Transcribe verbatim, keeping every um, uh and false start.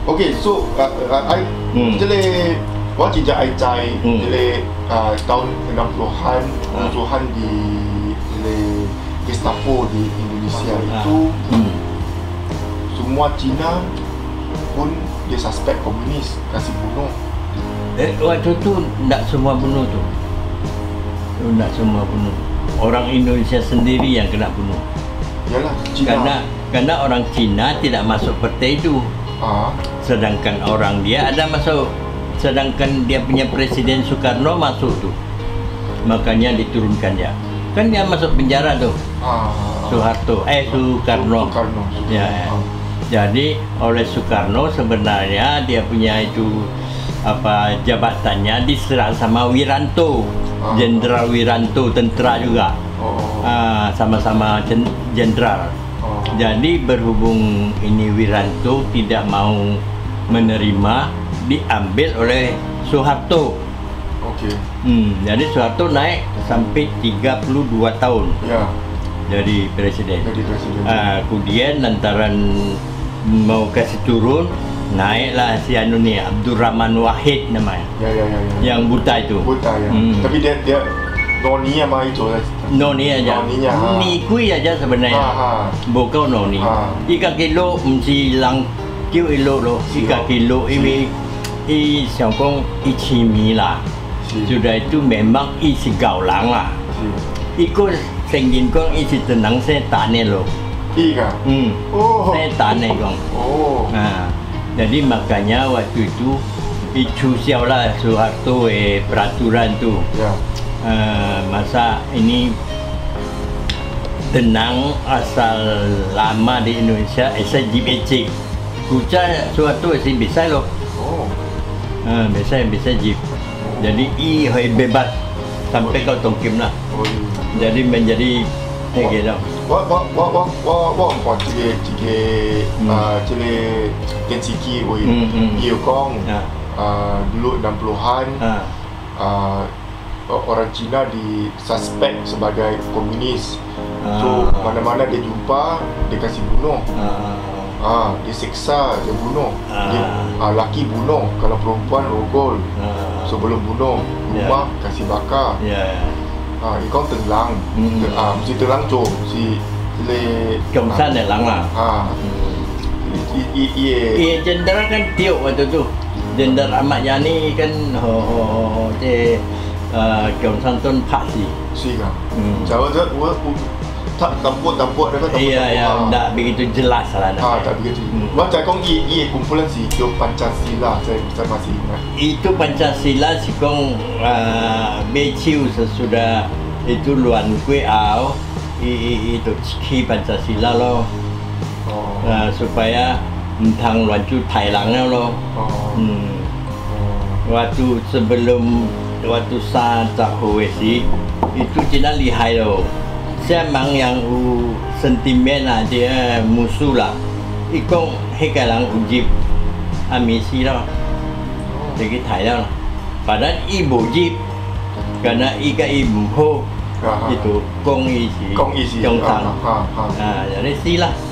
Okay, so uh, uh, I Hmm. jadi waktu je I cai Hmm. jadi uh, tahun enam puluhan Ah. kerusuhan di jadi Gestapo di Indonesia itu Hmm. semua Cina pun dia suspek komunis kasih bunuh. Eh, waktu tu tak semua bunuh tu. Tak semua bunuh. Orang Indonesia sendiri yang kena bunuh. Yalah Cina. Karena karena orang Cina tidak masuk partai itu. Ah. Sedangkan orang dia ada masuk. Sedangkan dia punya Presiden Soekarno masuk tu. Makanya diturunkan dia. Kan dia masuk penjara tu. Ah. Soeharto, eh Soekarno. Soekarno. Ya, ya. Ah. Jadi oleh Soekarno sebenarnya dia punya itu apa jabatannya diserah sama Wiranto, Ah. Jenderal Wiranto, tentera juga. Oh. Ah, sama-sama jen- jenderal. Oh. Jadi berhubung ini Wiranto tidak mau menerima, diambil oleh Soeharto. Okey. Hmm, jadi Soeharto naik sampai tiga puluh dua tahun Ya. jadi presiden. Jadi presiden. Ah, kemudian lantaran mau kasih turun, naiklah si anu ni Abdurrahman Wahid namanya, Ya ya ya ya. yang buta itu. Buta ya. Hmm. Tapi dia dia noni sama itu. Noni aja. Noninya, ha. Ni kui aja sebenarnya. Ha ha. Bukan noni. Ha. Ika kilo mesti lang kêu ilo lo. Ika kilo ini i xiao kong i chi mi lah. Si. Sudah itu memang i si gao lang lah. Si. Ikut sengin kong i si tenang saya tane lo. Iya. Hmm. Oh. Saya tane kong. Oh. Nah, jadi makanya waktu itu icu siau lah Soeharto eh peraturan tu. Ya. Uh, masa ini tenang asal lama di Indonesia esa jip ecik kuca Soeharto esi bisa loh. Oh. Uh, bisa bisa jip. Jadi i hoi bebas sampai kau tongkim lah. Oh. Jadi menjadi kayak gitu. Wah wah wah wah wah wah wah cile cile ah cile Kensiki woi. Hmm, hmm. Iyo kong. Nah, ah, dulu enam puluhan ah, ah, orang Cina disuspek sebagai komunis. So Ah. mana-mana dia jumpa dia kasih bunuh. ah, Ah, dia siksa, dia bunuh. Dia ah, laki bunuh, kalau perempuan rogol. ah, So belum bunuh, rumah kasih bakar. ya. Ah, ikon tenglang. Hmm. Ah, mesti tenglang tu, si le Kongsan dah lang lah. Ah. I i i Eh, jenderal kan tiup waktu tu. Jenderal Ahmad Yani kan ho ho ho je uh, Kiong Santun Pak si. si kan. Hmm. Jauh je wo tak tampuk-tampuk dia kan tampuk. Iya, ya, tak begitu jelas lah. Ah, tak begitu. Hmm. Macam kong i i kumpulan si Kyo Pancasila, saya saya masih ingat. Itu Pancasila si Kong uh, Beciu sesudah itu luan kue au i, i, itu ciki Pancasila lo Oh. uh, supaya tentang luan cu Thailandnya lo. Oh. Hmm. Oh. Waktu sebelum waktu saat Wesi itu Cina lihai loh. Saya memang yang u sentimen aja musuh lah. Ikong hekalang ujib amisi lah. Jadi Thailand lah. Padahal ibu jib karena ika ibu ho Ah, ah. itu kong isi Kong isi. Kong Ah, sang. ah, ah. Nah, jadi silah.